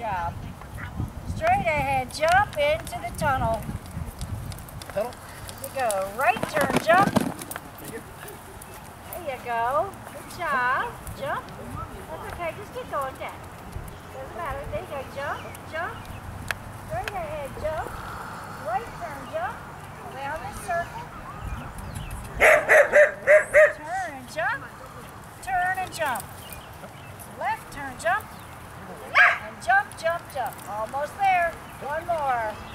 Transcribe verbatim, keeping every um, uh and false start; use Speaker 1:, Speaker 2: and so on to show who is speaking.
Speaker 1: job. Straight ahead, jump into the tunnel.
Speaker 2: Tunnel.
Speaker 1: There you go. Right turn, jump. There you go. Good job. Jump. That's okay. Just keep going down. Doesn't matter. There you go. Jump. Jump. Straight ahead, jump. Right turn, jump. Around this circle. Turn and jump. Turn and jump. Left turn, jump. And jump, jump, jump. Almost there. One more.